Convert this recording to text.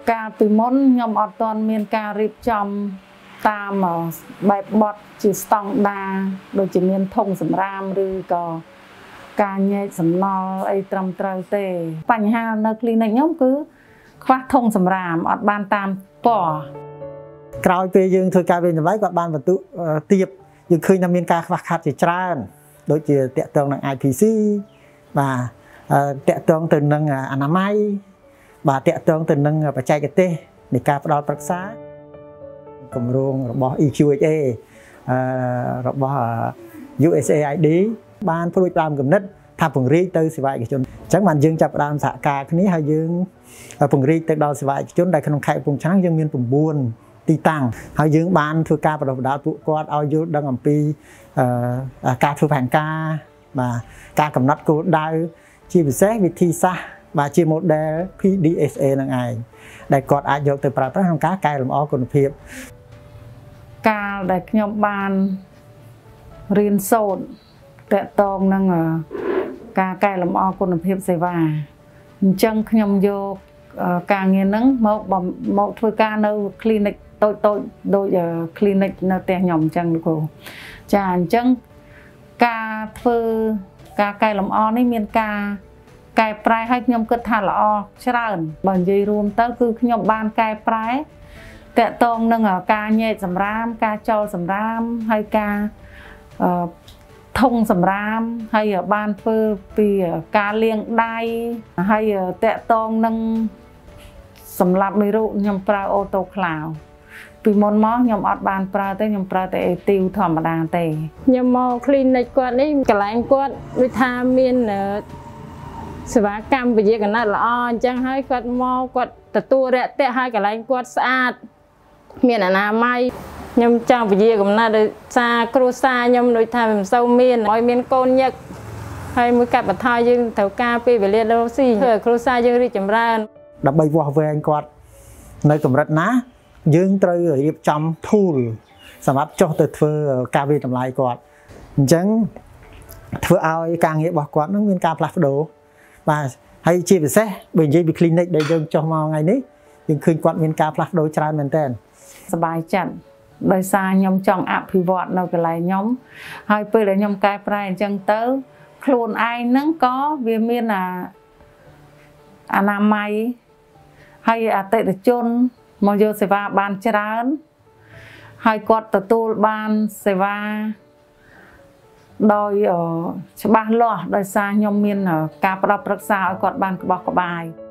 ការពីមុនខ្ញុំអត់ទាន់មានការរៀបចំតាមបែបបទជាស្តង់ដារដូចជាមានធុងសម្រាមឬក៏ការញែកសំណល់អីត្រឹមត្រូវទេបញ្ហានៅ clinic ខ្ញុំគឺខ្វះធុងសម្រាមអត់បានតាមពណ៌ក្រោយពេលយើងធ្វើការវិនិច្ឆ័យគាត់បានបន្ទុកទៀតយើងឃើញថាមានការខ្វះខាតជាច្រើនដូចជាតាក់ទងនឹង IPC បាទតាក់ទងទៅនឹងអនាម័យបាទតាក់ទងទៅនឹងបច្ចេកទេសនៃការផ្ដល់ប្រឹក្សាគម្រោងរបស់ EQHA របស់ USAID បានព្រួយផ្ដើមគំនិតថាពង្រីកទៅសេវាឯកជនអញ្ចឹងបានយើងចាប់ផ្ដើមសហការគ្នាហើយយើងពង្រីកទៅដល់សេវាឯកជនដែលក្នុងខេត្តកំពង់ឆ្នាំងយើងមាន9ទីតាំងហើយយើងបានធ្វើការបណ្ដុះបណ្ដាលពួកគាត់ឲ្យយល់ដឹងអំពីការធ្វើផែនការបាទការកំណត់គោលដៅជាពិសេសវិធីសាស្ត្របាទជា model PDSA នឹងឯងដែលគាត់អាចយកទៅប្រើប្រាស់ក្នុងការកែលម្អគុណភាពកាលដែលខ្ញុំបានរៀនសូត្រតាក់ទងនឹងការកែលម្អគុណភាពសេវាអញ្ចឹងខ្ញុំយកការងារហ្នឹងមកធ្វើការនៅ clinic តូចដូច clinic នៅផ្ទះខ្ញុំអញ្ចឹងលោកគ្រូចាអញ្ចឹងការធ្វើការកែលម្អនេះមានការកែប្រែឲ្យខ្ញុំគិតថាល្អច្រើនបើនិយាយរួមទៅគឺខ្ញុំបានកែប្រែតាក់ទងនឹងការញែកសម្រាមការចោលសម្រាមហើយការធុងសម្រាមហើយបានធ្វើពីការលាងដៃហើយតាក់ទងនឹងសម្រាប់មេរោគខ្ញុំប្រើអូតូក្លាវពីមុនមកខ្ញុំអត់បានប្រើទេខ្ញុំប្រើតែអេទីវធម្មតាទេខ្ញុំមក clinic គាត់នេះកន្លែងគាត់ដូចថាមានសេវាកម្មវិជ្ជាកណិតល្អអញ្ចឹងហើយគាត់មកគាត់ទទួលរាក់ទាក់ហើយកន្លែងគាត់ស្អាតមានអនាម័យខ្ញុំចង់វិជ្ជាកំណត់ដោយសារគ្រួសារខ្ញុំដូចថាមិនសូវមានឲ្យមានកូនញឹកហើយមួយកាត់បន្ថយយើងត្រូវការពេលវេលារស់ស៊ីធ្វើឲ្យគ្រួសារយើងរីកចម្រើនដើម្បីវាស់វែងគាត់នៅកម្រិតណាយើងត្រូវរៀបចំ tool សម្រាប់ចុះទៅធ្វើការវិតម្លៃគាត់អញ្ចឹងធ្វើឲ្យការងាររបស់គាត់នឹងមានការផ្លាស់ប្ដូរបាទហើយជាពិសេសបើនិយាយពី clinic ដែលយើងចុះមកថ្ងៃនេះយើងឃើញគាត់មានការផ្លាស់ប្ដូរច្រើនមែនទែនសប្បាយចិត្តដោយសារខ្ញុំចង់អភិវឌ្ឍនៅកន្លែងខ្ញុំហើយពេលដែលខ្ញុំកែប្រែអញ្ចឹងទៅខ្លួនឯងហ្នឹងក៏វាមានអនាម័យហើយអតិថិជនមកយកសេវាបានច្រើនហើយគាត់ទទួលបានសេវាដោយច្បាស់លាស់ដោយសារខ្ញុំមានការផ្ដល់ប្រឹក្សាឲ្យគាត់បានក្បោះក្បាយ